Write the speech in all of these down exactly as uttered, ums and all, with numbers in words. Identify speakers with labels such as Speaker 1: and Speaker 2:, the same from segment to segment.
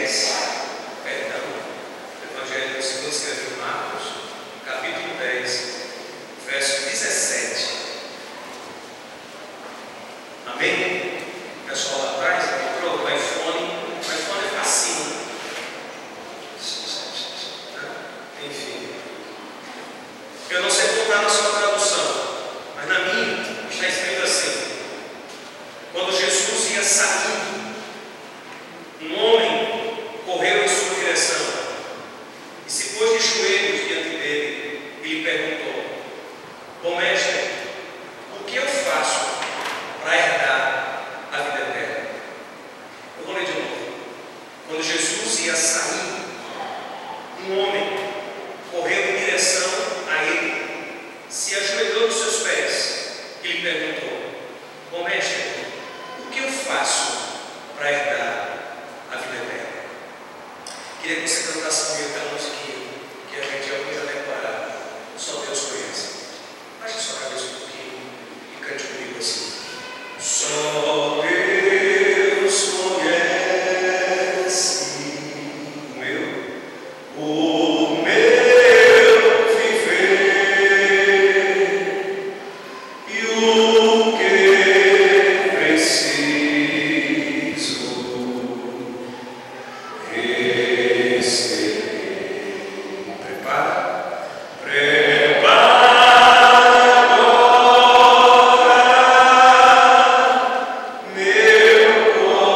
Speaker 1: dez, perdão, Evangelho que o Senhor escreveu Marcos, capítulo dez, verso dezessete. Amém? O pessoal lá atrás encontrou o iPhone, o iPhone é facinho. Enfim, eu não sei contar na sua tradução, mas na minha está escrito assim: quando Jesus ia saindo, um homem correu em sua direção e se pôs de joelhos diante dele e lhe perguntou: bom mestre, o que eu faço para herdar a vida eterna? Eu vou ler de novo. Quando Jesus ia saindo, um homem correu em direção a ele, se ajoelhou nos seus pés e lhe perguntou: bom mestre, o que eu faço para herdar a vida eterna? Queria que você cantasse comigo aquela musiquinha que a gente alguns já decoraram, só Deus conhece. Baixe sua cabeça um pouquinho e cante comigo assim: só Deus conhece o meu, o meu viver e o que preciso receber. Prepara, prepara agora meu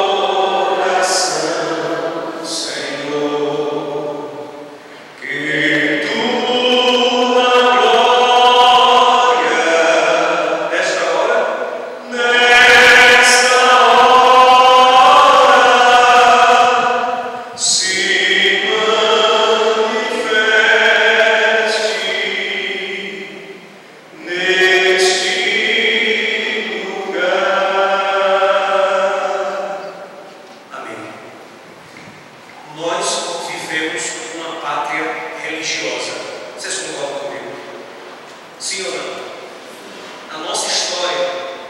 Speaker 1: coração, Senhor, que tua glória nesta hora, nesta hora se manifeste neste lugar. Amém. Nós vivemos uma pátria religiosa. Vocês concordam comigo? Sim ou não? A nossa história,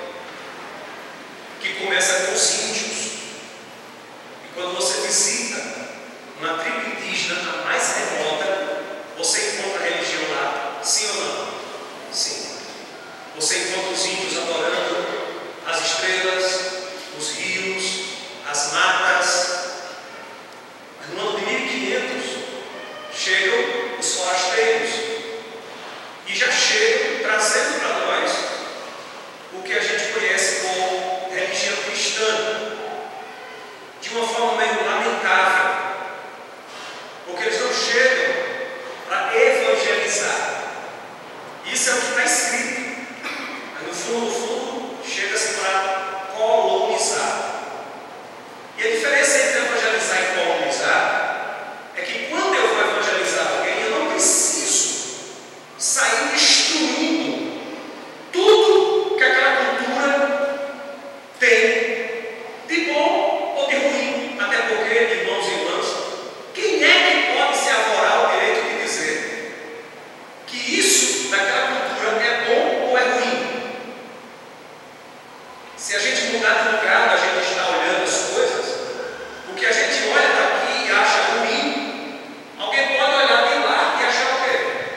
Speaker 1: que começa com os índios, e quando você visita uma tribo indígena, a mais remota, você encontra a religião lá. Sim ou não? Sim. Você encontra os índios adorando as estrelas, os rios, as matas. Mas no ano de mil e quinhentos chegam os forasteiros e já chegam trazendo para nós o que a gente conhece como religião cristã, de uma forma meio lamentável, porque eles não chegam para evangelizar. Isso é o que está escrito, mas no fundo, no fundo, chega-se para colonizar. E a diferença entre evangelizar e colonizar é que quando eu vou evangelizar alguém, eu não preciso sair destruindo tudo que aquela cultura tem de bom ou de ruim. Até porque, irmãos e irmãs, quem é que pode se arvorar o direito de dizer que isso daquela cultura é bom ou é ruim? Se a gente mudar de lugar, a gente está olhando as coisas, o que a gente olha daqui e acha ruim, alguém pode olhar de lá e achar o quê?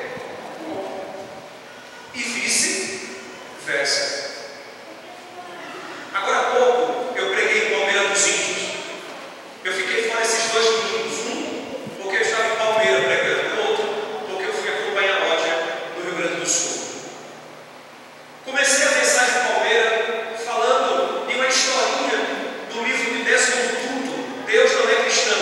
Speaker 1: E vice-versa. Agora há pouco eu preguei em Palmeira dos Índios. Eu fiquei fora esses dois domingos, um porque eu estava em Palmeira pregando, o outro porque eu fui acompanhar a Roger no Rio Grande do Sul. Comecei a mensagem em Palmeira falando de uma historinha do livro de Desmond Tutu, Deus não é cristão.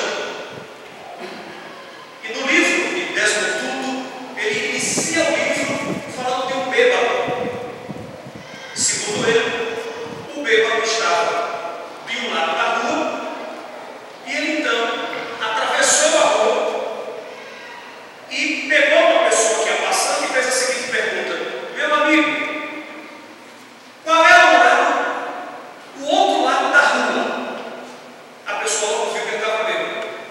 Speaker 1: E no livro de Desmond Tutu, ele inicia o livro falando de um bêbado. Segundo ele, o bêbado estava de um lado da rua e ele então atravessou a rua e pegou uma pessoa que ia passando e fez a seguinte pergunta: meu amigo, qual é o lado, o outro lado da rua? A pessoa não viu que ele estava bêbado.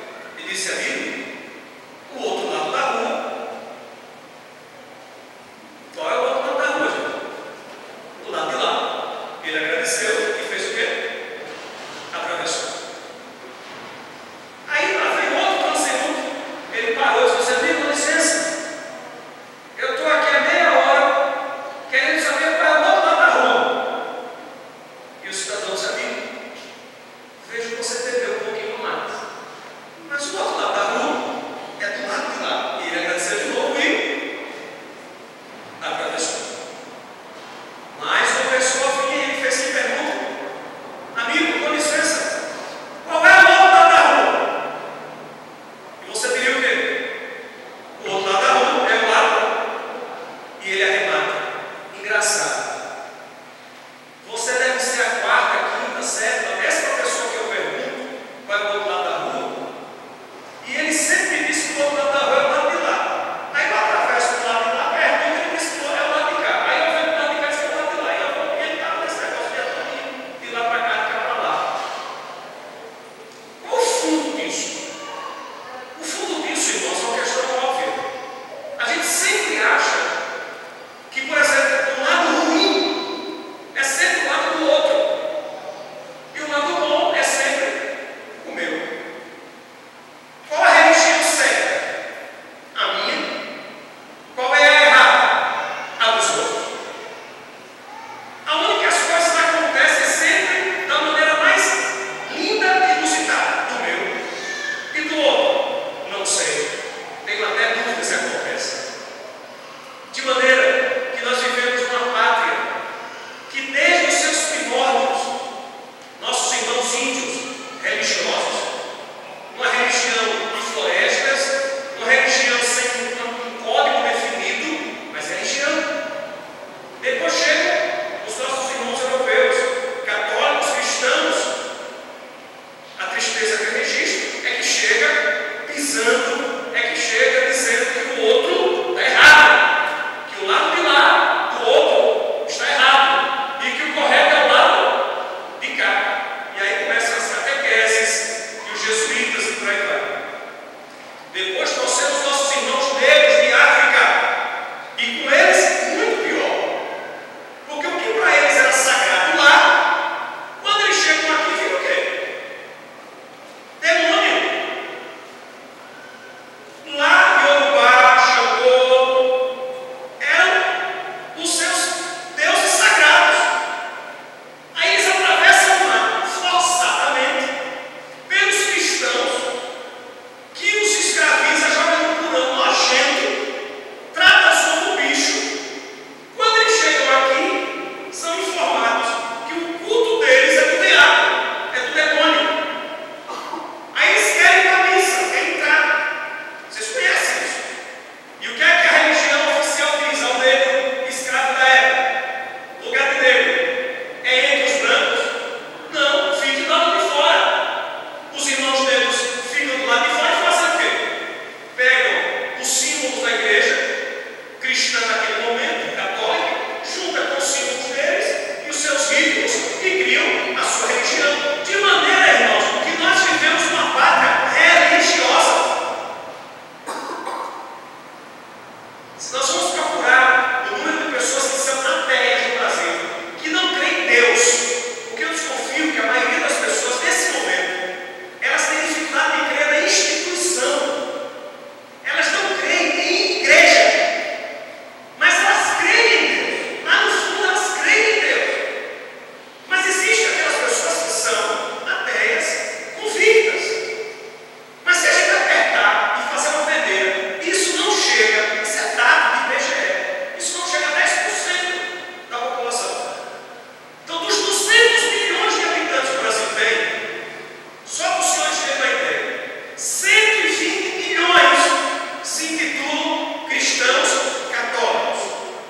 Speaker 1: minimizando é que chega dizendo que o outro está errado, que o lado de lá do outro está errado e que o correto é o lado de cá. E aí começam as catequeses e os jesuítas e por aí vai. Depois trouxemos nossos irmãos negros de África e com eles muito pior, porque o que para eles era sagrado lá, quando eles chegam aqui fica o quê? Demônio. Lá Yorubá, Xangô eram os seus deuses sagrados. Aí eles atravessam o mar forçadamente pelos cristãos que os escraviza, joga no porão nojento, trata como bicho. Quando eles chegam aqui, são informados que o culto deles é do diabo, é do demônio. Aí eles querem ir para a missa, querem entrar. Vocês conhecem isso? E o que é que a religião oficial diz ao negro escravo da época? Lugar de negro é entre os brancos? Não, fique do lado de fora. Os irmãos negros ficam do lado de fora e fazem o quê? Pegam os símbolos da igreja cristã naquele momento, católica, junta com os símbolos deles e os seus ritos e criam a sua religião. De maneira, irmãos, que nós vivemos uma pátria religiosa. Se nós vamos procurar o número de pessoas que são ateias no Brasil, que não creem em Deus, porque eu desconfio que a maioria das pessoas, nesse momento, elas têm dificuldade de crer na instituição. Elas não creem em igreja, mas elas creem em Deus. Lá no fundo, elas creem em Deus. Mas existem aquelas pessoas que são ateias, convictas. Mas se a gente apertar e fazer uma peneira, isso não chega, isso é dado de I B G E, isso não chega a dez por cento da população. Então, dos duzentos milhões de habitantes que o Brasil tem, só para os senhores terem uma ideia, cento e vinte milhões se intitulam cristãos católicos.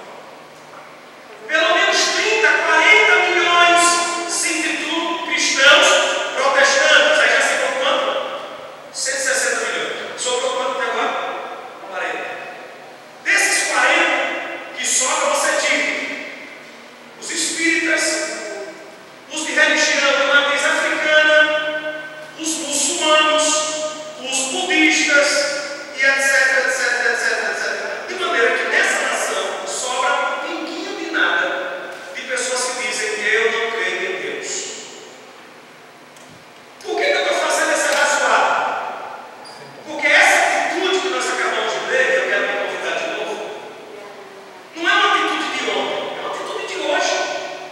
Speaker 1: Pelo menos trinta, quarenta milhões se intitulam cristãos protestantes. Aí já se for quanto? cento e sessenta milhões. Sobrou quanto até agora? quarenta. Desses quarenta que sobra, você tira os espíritas, os de religião de matriz africana, os muçulmanos, os budistas e etc, etc, etc, etcétera. De maneira que nessa nação sobra um pinguinho de nada de pessoas que dizem que eu não creio em Deus. Por que que eu estou fazendo essa razoada? Porque essa atitude que nós acabamos de ler, eu quero me convidar de novo, não é uma atitude de ontem, é uma atitude de hoje.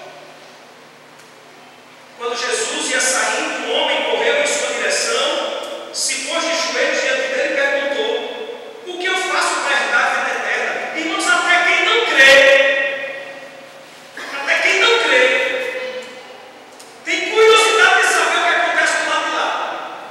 Speaker 1: Quando Jesus ia saindo, um homem correu em sua direção, se pôs de joelhos diante dele e perguntou: o que eu faço para herdar a vida eterna? Irmãos, até quem não crê, até quem não crê, tem curiosidade de saber o que acontece do lado de lá.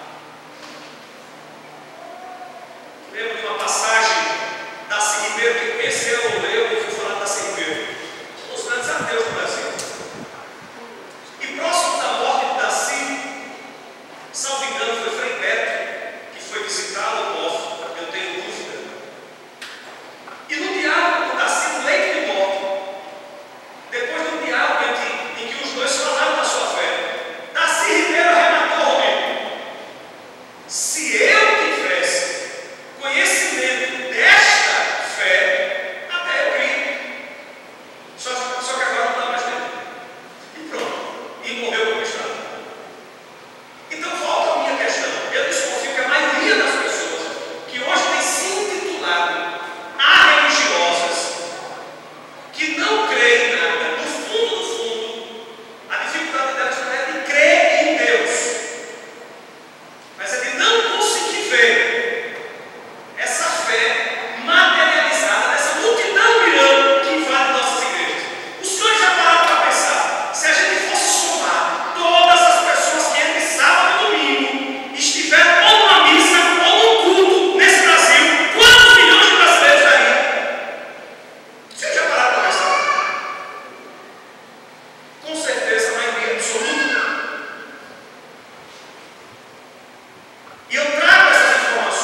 Speaker 1: Lembro de uma passagem da Darcy Ribeiro, que conheceu, leu e ouviu falar da Darcy Ribeiro, um dos grandes ateus do Brasil. E próximo da morte de Darcy, salvo engano, foi Frei Beto que foi visitá-lo, posso, eu tenho dúvida. E no diálogo com Darcy, no leito de morte, depois do diálogo em que, em que os dois falaram da sua fé, Darcy Ribeiro arrematou Rodrigo: se eu tivesse conhecimento desta fé, até eu crio. Só, só que agora não dá mais tempo. E pronto. E morreu como estava. Então volta a minha questão. Eu desconfio que a maioria das pessoas que hoje tem se intitulado a religiosas, que não creem em nada, no fundo, no fundo, a dificuldade delas não é de crer em Deus, mas é de não conseguir ver essa fé materializada nessa multidão mirando que invade nossas igrejas. Os senhores já pararam para pensar, se a gente fosse somar todas as pessoas que entre sábado e domingo estiveram ou numa missa ou num culto nesse Brasil, quantos milhões de brasileiros daria? Os senhores já pararam para pensar? Com certeza, a maioria absoluta. E eu trago essas informações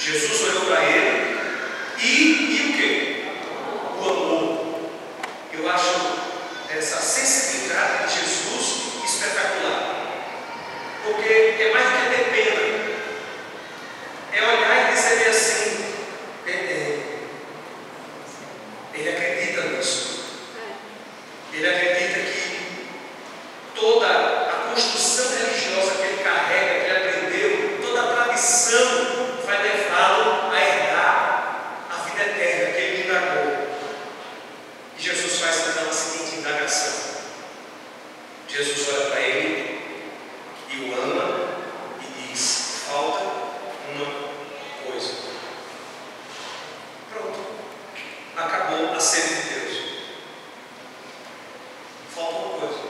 Speaker 1: Jesus olhou para ele e, e o quê? O amor. Eu acho essa sensibilidade de Jesus espetacular. Porque é mais do que ter pena. É olhar e dizer assim, é, é, ele acredita nisso. Ele acredita que toda a construção religiosa que ele carrega, que ele aprendeu, toda a tradição vai levá-lo a herdar a vida eterna que ele indagou. E Jesus faz então a seguinte indagação. Jesus olha para ele e o ama e diz: falta uma coisa. Pronto. Acabou a sede de Deus. Falta uma coisa.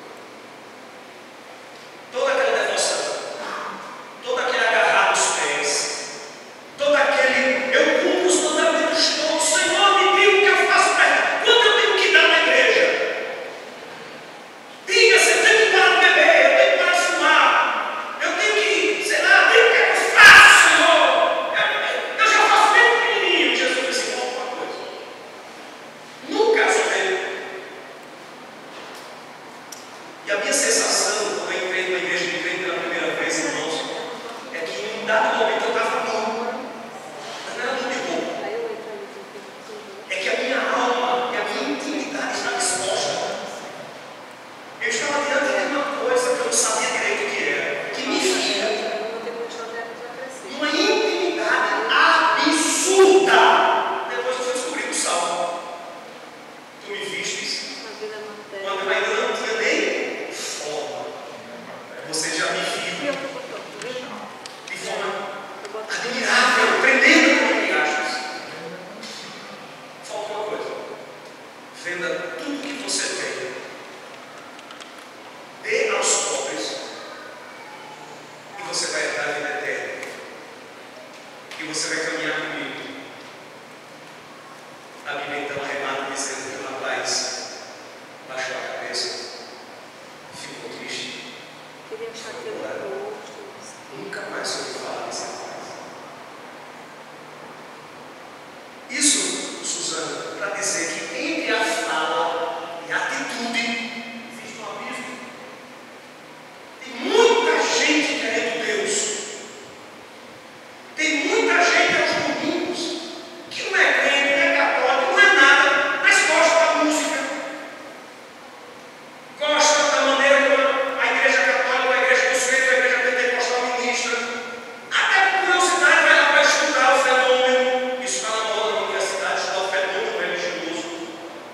Speaker 1: Toda aquela devoção, todo aquele agarrar nos pés, todo aquele eu cumpro os mandamentos todos, Senhor, me diga o que eu faço para ele, quanto eu tenho que dar na igreja. Diga, você tem que parar de beber, eu tenho que parar de fumar, eu tenho que, sei lá, diga o que eu faço, Senhor. Eu, eu já faço bem pequenininho. Jesus disse: falta uma coisa. No caso dele. E a minha sensação, quando eu entrei numa igreja de crente pela primeira vez, irmãos, é que em um dado momento eu estava nu. Mas não era nu de roupa. É que a minha alma e a minha intimidade estava exposta. Eu estava diante de uma coisa que eu não sabia direito o que era, que me via numa intimidade absurda. Depois eu fui descobrir o salmo. Tu me vistes quando eu ainda não tinha nem forma. Você já me viu de forma admirável, prendendo com riachos. Falta uma coisa. Venda tudo que você tem, dê aos pobres, e você vai herdar a vida eterna. E você vai caminhar comigo. A Bíblia então arremata dizendo que o rapaz baixou a cabeça, ficou triste. Agora, nunca mais ouvi falar desse rapaz. Isso, Suzana, para dizer que entre a fala e a atitude existe um abismo. Tem muita gente querendo Deus. Tem muita gente aos domingos que não é crente, não é católico, não é nada, mas gosta da música. Gosta da maneira como a igreja católica, a igreja dos crentes, a igreja pentecostal ministra. Até por curiosidade vai lá para estudar o fenômeno. Isso está na moda na universidade, estudar o fenômeno religioso.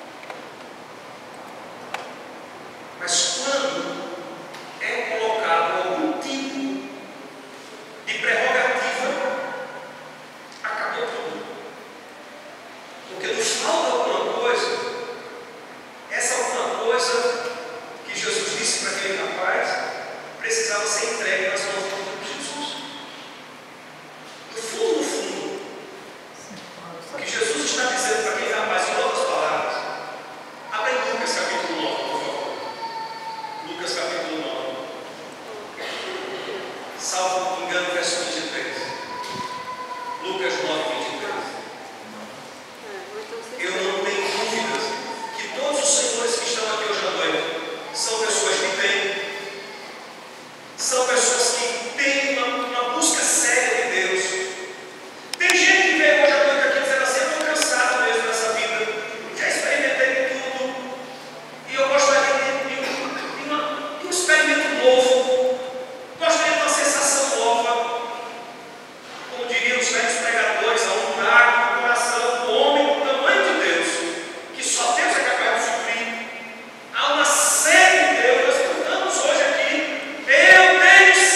Speaker 1: Mas quando é colocado algum tipo de prerrogativa, acabou tudo. Porque nos falta alguma coisa. Essa alguma coisa que Jesus disse para aquele rapaz precisava ser entregue nas mãos de Jesus. No fundo, no fundo, o que Jesus está dizendo para aquele rapaz, em outras palavras, abre em Lucas capítulo nove, por favor. Lucas capítulo nove. Salvo engano, verso vinte e três. Lucas nove, vinte e três. Eu não tenho dúvidas que todos os senhores que estão aqui hoje à noite são pessoas que têm, são pessoas que têm uma, uma busca séria de Deus. Tem gente que veio hoje à noite aqui dizendo assim: eu estou cansado mesmo dessa vida, já experimentei de tudo, e eu gostaria de, de, de, uma, de um experimento novo, gostaria de uma sensação nova. Como diriam os velhos pregadores, a um lugar no coração do homem do tamanho de Deus, que só Deus é capaz de suprir. Há uma série de Deus, nós cantamos hoje aqui: eu tenho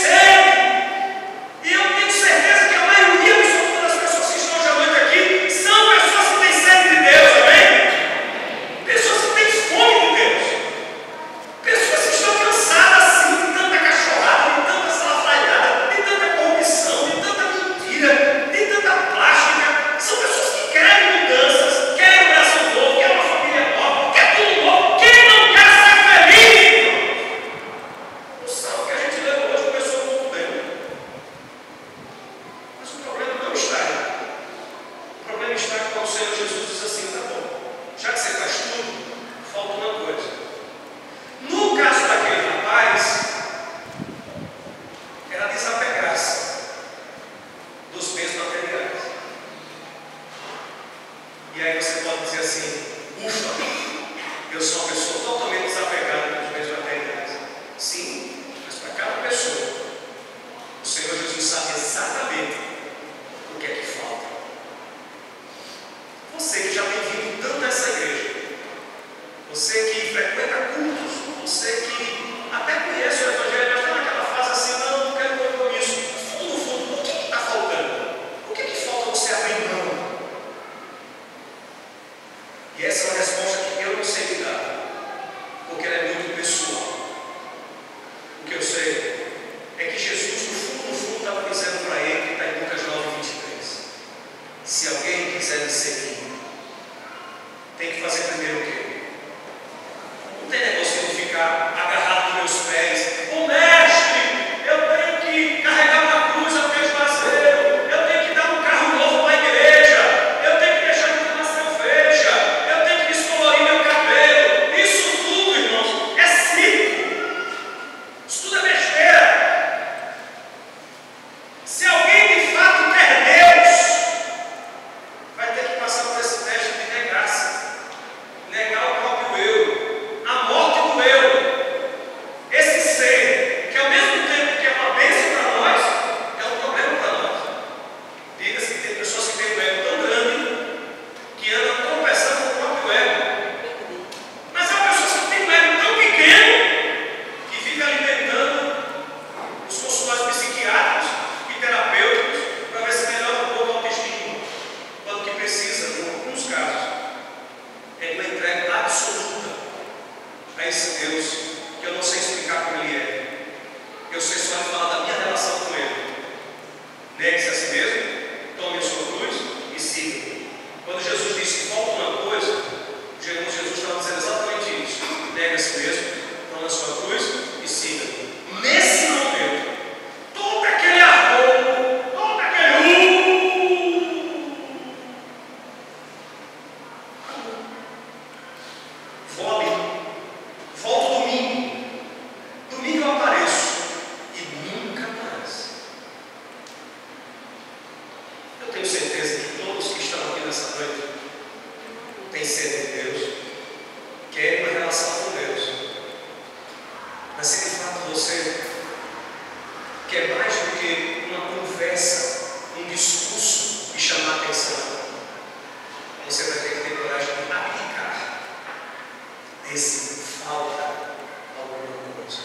Speaker 1: que é mais do que uma conversa, um discurso e chamar a atenção. Você vai ter que ter coragem de aplicar. Esse falta alguma coisa.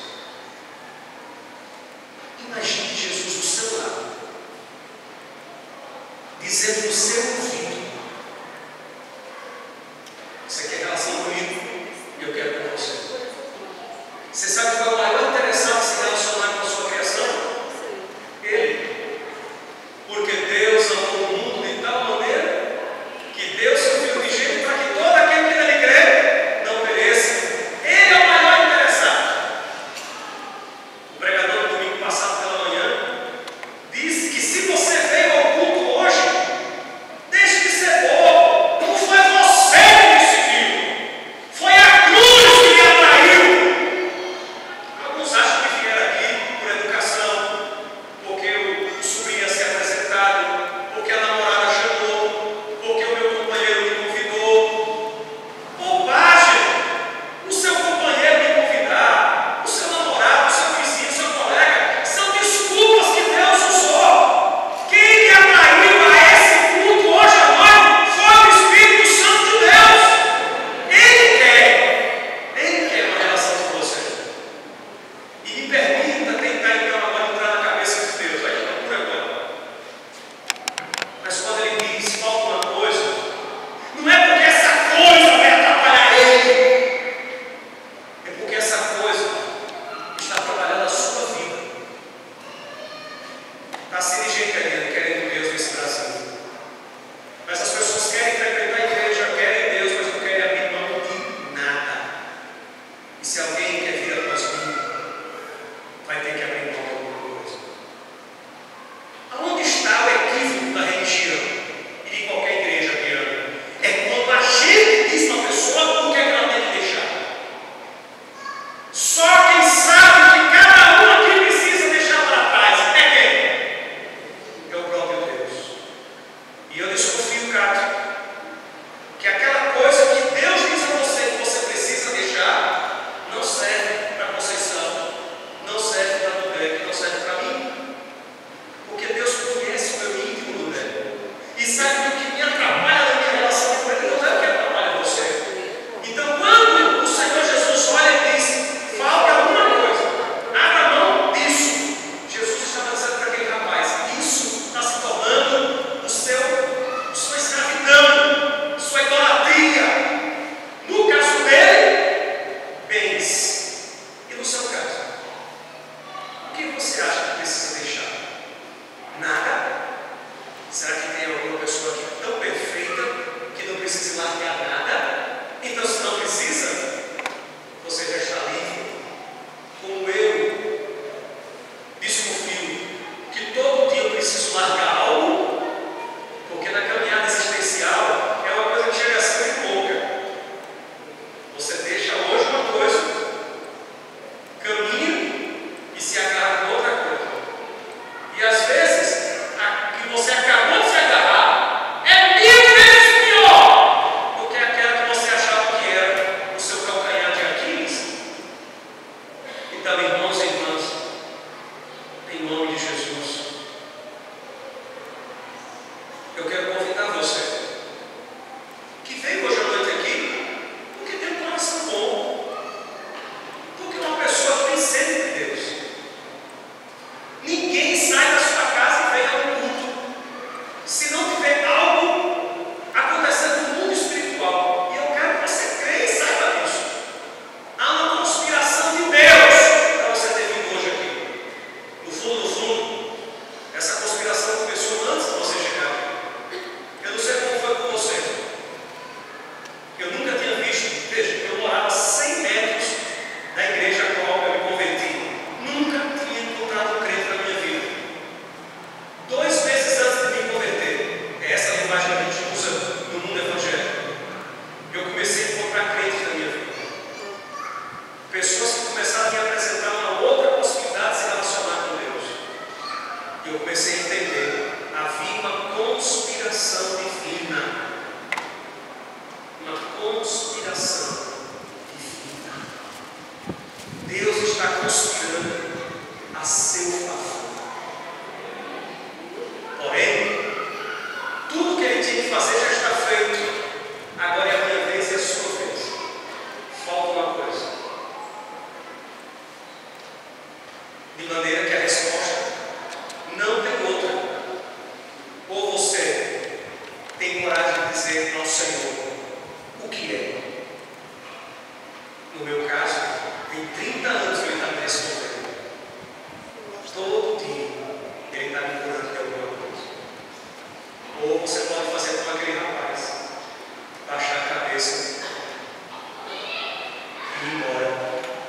Speaker 1: Imagine Jesus do seu lado, dizendo no seu ouvido: você quer relação comigo? Eu quero com você. Você sabe qual é o maior interessado em se relacionar com a sua criação? Ele. Porque Deus amou o mundo de tal maneira que deu seu Filho de jeito para que todo aquele que nele crê não pereça. Ele é o maior interessado. O pregador do domingo passado pela manhã disse que se você veio ao culto hoje, deixe de ser bobo. Não foi você que decidiu. Foi a cruz que lhe atraiu. Alguns acham que vieram aqui por educação, porque o sobrinho ia ser apresentado, porque a namorada chamou, porque o meu companheiro me convidou. Bobagem! O seu companheiro me convidar, o seu namorado, o seu vizinho, o seu colega, são desculpas que Deus usou. Quem lhe atraiu a esse culto hoje à noite foi o Espírito Santo de Deus. Ele quer, Ele quer uma relação com você. E me permita tentar então agora entrar na cabeça de Deus. Vai por agora. Mas quando Ele diz falta uma coisa, não é porque essa coisa vai atrapalhar Ele. É porque essa coisa está atrapalhando a sua vida. Está se engenhando, querendo Deus nesse Brasil. Mas as pessoas querem frequentar a igreja, querem Deus, mas não querem abrir mão de nada. E se alguém quer vir após mim, vai ter que abrir mão de alguma coisa. Aonde está o equívoco da religião e de qualquer igreja, Adriana? É quando a gente diz para a pessoa o que é que ela tem que deixar. Só quem sabe que cada um aqui precisa deixar para trás é quem? É o próprio Deus. E eu desconfio, Cátia, que aquela coisa que Deus diz a você que você precisa deixar não serve para Conceição, não serve para Dubeck, não serve para mim. Porque Deus conhece o meu íntimo, Dubeck, e sabe que o que me atrapalha na minha relação com Ele não é o que atrapalha você. Então, quando o Senhor Jesus olha e diz: falta alguma coisa, abra mão disso. Jesus estava dizendo para aquele rapaz: isso está se tornando o seu, sua escravidão, sua idolatria. No caso dele, bens. E no seu caso, o que você acha que precisa deixar? Nada? Será que tem alguma pessoa aqui tão perfeita que não precisa largar nada? Então, se não precisa, você já está livre. Como eu desconfio que todo dia eu preciso largar algo, porque na caminhada existencial é uma coisa que chega a ser muito pouca. Você deixa hoje uma coisa, caminha e se agarra com outra coisa. E às vezes, a que você acabou de se agarrar é mil vezes pior do que aquela que você achava que era o seu calcanhar de Aquiles. Então, irmãos e irmãs, em nome de Jesus, eu quero convidar você que veio hoje à noite aqui porque tem um coração bom, porque uma pessoa que tem sede de Deus. Ninguém sai da sua casa e vem ao culto se não tiver algo acontecendo no mundo espiritual. E eu quero que você creia e saiba disso. Há uma conspiração de Deus para você ter vindo hoje aqui. No fundo, no fundo, com aquele rapaz, baixar a cabeça e ir embora.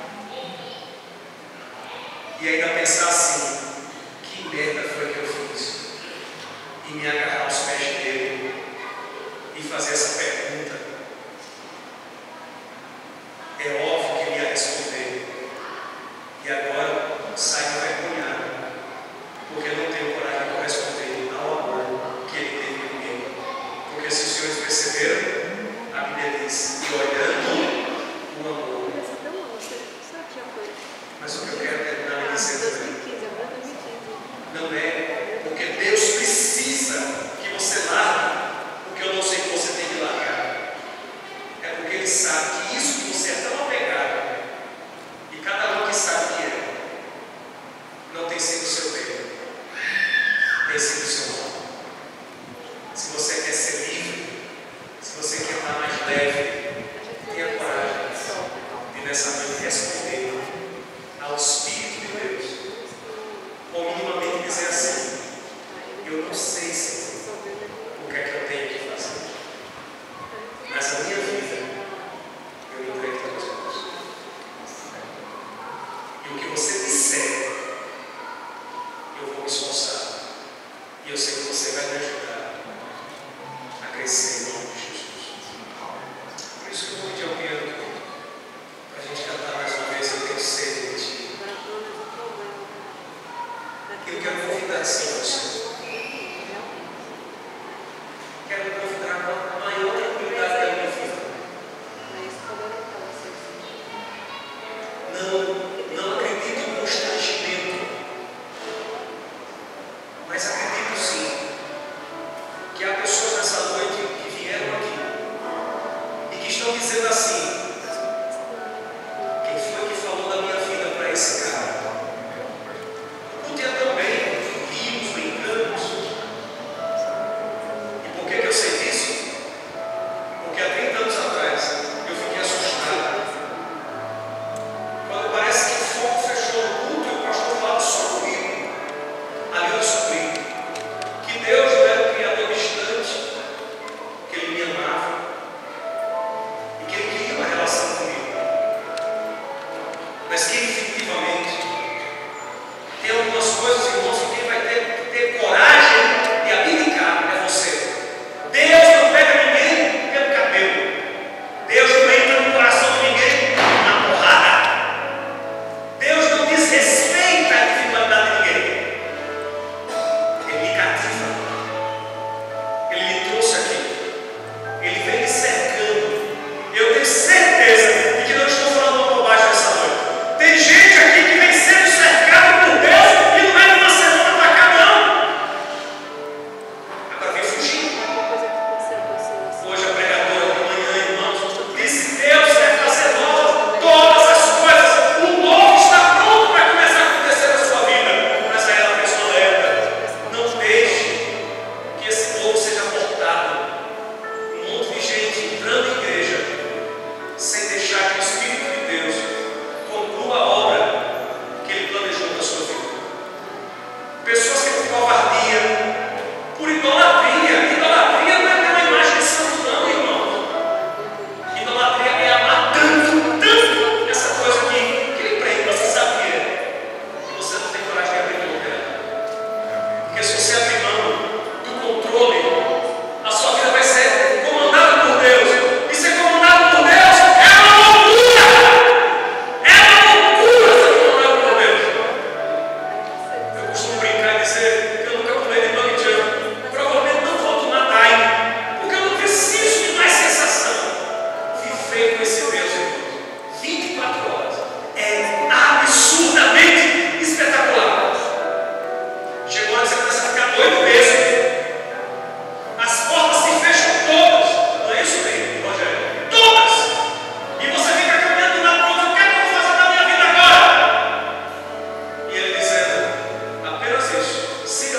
Speaker 1: E ainda pensar assim: que merda foi que eu fiz? E me agarrar aos pés dele e fazer essa pergunta. É óbvio que ele ia responder. E agora sai envergonhado, porque não tenho coragem de corresponder ao amor que ele teve comigo. Porque se os senhores perceberam, a Bíblia diz: e olhando o amor. Mas o que eu quero terminar dizendo é: não é porque Deus precisa que você largue, porque eu não sei que você tem que largar. É porque Ele sabe que isso que você é tão apegado, e cada um que sabe que é, não tem sido o seu bem, tem sido o seu mal. Se você quer ser livre, se você quer estar mais leve, tenha coragem de nessa noite responder ao Espírito de Deus, ou minimamente dizer assim: eu não sei, Senhor, o que é que eu tenho que fazer, mas a minha vida eu entrego nas tuas mãos. E o que você disser, eu vou me esforçar, e eu sei que você vai me ajudar a crescer em nome de Jesus. Por isso que eu vou pedir ao piano para a gente cantar mais uma vez: eu tenho sede de ti. Eu quero convidar assim você. Quero convidar com a maior tranquilidade da minha vida. Não, não acredito em constrangimento, mas acredito sim que há pessoas nessa noite que vieram aqui e que estão dizendo assim: quem foi que falou da minha vida para esse cara? Não tinha também rios, brincamos. E por que, que eu sei disso? Porque há trinta anos atrás eu fiquei assustado. Quando parece que o fogo fechou no culto e o pastor falava só comigo, ali eu descobri que Deus não era um criador distante, que Ele me amava e que Ele queria uma relação comigo, mas que efetivamente tem algumas coisas, irmãos, que quem vai ter, ter coragem de abdicar é você. Deus não pega ninguém pelo cabelo. Deus não entra no coração de ninguém na porrada. Deus não desrespeita a individualidade de ninguém. Ele me cativa. Ele me trouxe aqui. Ele vem me cercando. Eu tenho certeza de que não estou falando uma bobagem nessa noite. Tem gente aqui que vem sendo cercada por Deus e não é uma semana para cá, não. Agora vem fugindo. Hoje a pregadora de manhã, irmãos, disse: Deus vai fazer novas todas as coisas. O novo está pronto para começar a acontecer na sua vida. Mas aí ela fez uma alerta: não deixe que esse novo seja cortado. Um monte de gente entrando em igreja sem deixar que o Espírito de Deus conclua a obra que Ele planejou na sua vida. Pessoas que por covardia, por idolatria. Idolatria não é ter uma imagem de santo, não, irmão. Idolatria é amar tanto, tanto essa coisa que, que Ele prende. Você sabe o que é? E você não tem coragem de abrir mão dela. Porque se você abrir mão do controle, a sua vida vai ser comandada por Deus. E ser comandado por Deus é uma loucura! É uma loucura ser comandado por Deus. Eu costumo brincar e dizer que eu nunca pulei de bungee jump. Provavelmente não vou tomar time, porque eu não preciso de mais sensação. Viver com esse Deus, irmãos, vinte e quatro horas é absurdamente espetacular. Chegou a hora que você começa a ficar doido mesmo. As portas se fecham todas. Não é isso mesmo, Rogério? Todas! E você fica caminhando de um lado para o outro: o que é que eu vou fazer da minha vida agora? E Ele dizendo apenas isso: siga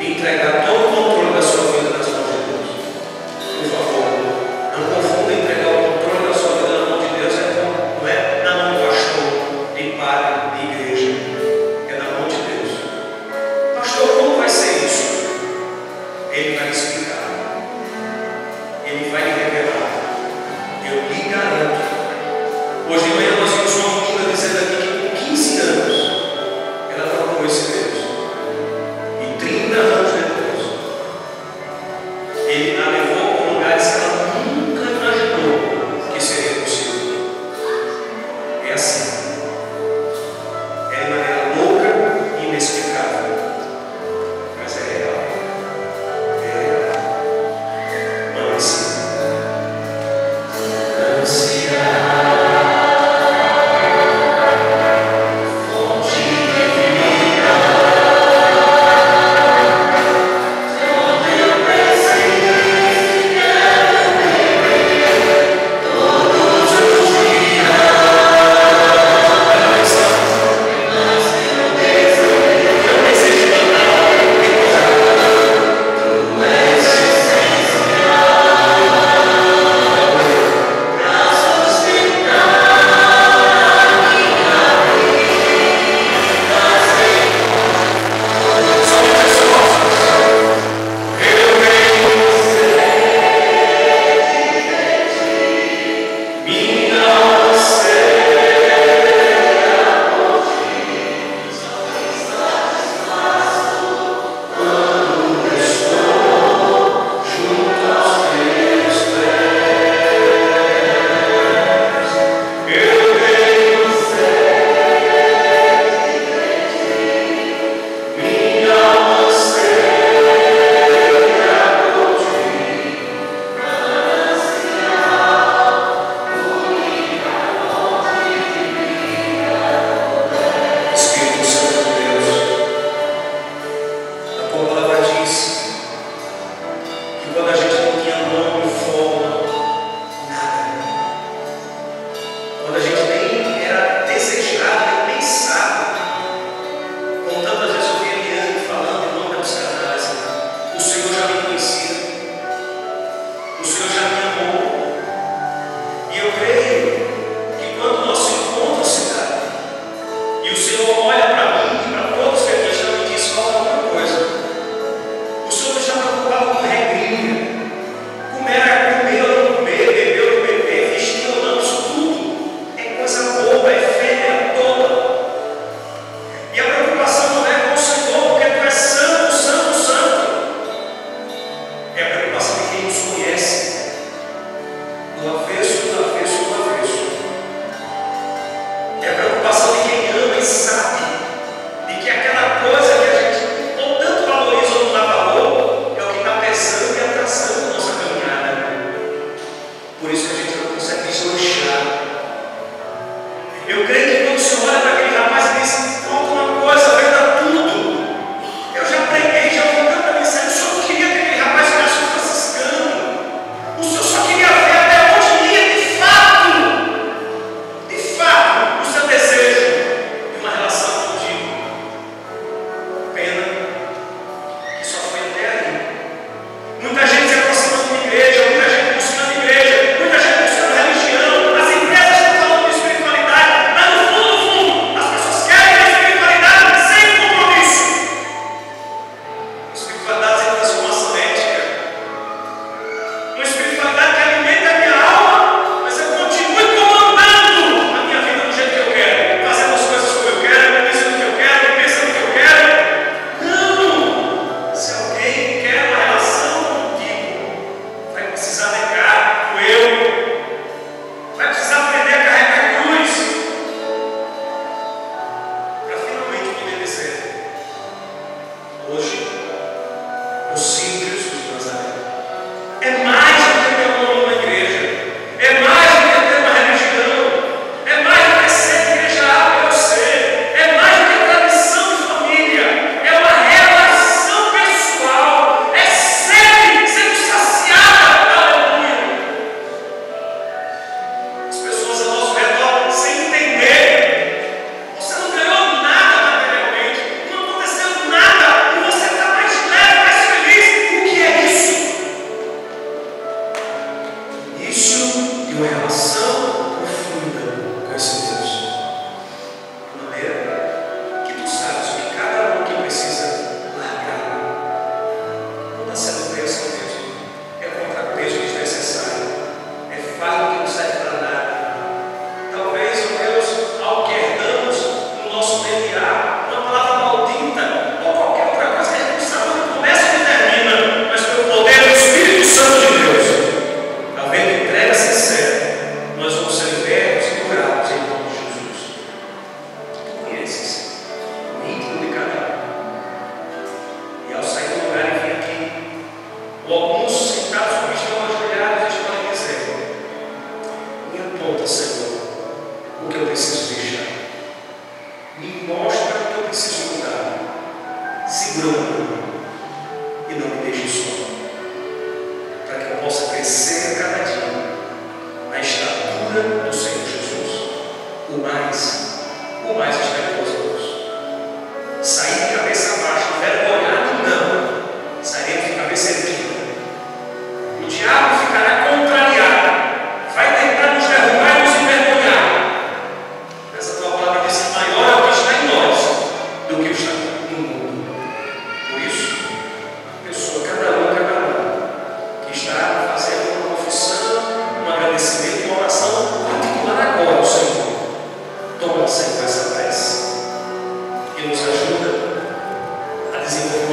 Speaker 1: entregar todo o controle da sua vida nas mãos de Deus. Por favor, não confunda entregar o controle da sua vida na mão de Deus, não é na mão do pastor, de padre, de igreja, é na mão de Deus. Pastor, como vai ser isso? Ele vai explicar, Ele vai lhe revelar. Eu lhe garanto. Hoje de manhã nós vimos uma menina dizendo aqui que com quinze anos ela procurou esse Deus. E trinta anos depois, segura na mão e não me deixe só, para que eu possa crescer a cada dia na estatura do Senhor Jesus, o mais, o mais espirituoso. Sair de cabeça baixa, envergonhado, não, sairemos de cabeça erguida. O diabo ficará contrariado, vai tentar nos derrubar e nos envergonhar, mas a tua palavra diz que maior é o que está em nós do que o que está no mundo. Por isso, a pessoa, cada um, cada um, que está fazendo uma confissão, um agradecimento, uma oração particular agora ao Senhor, toma sempre essa prece e nos ajuda a desenvolver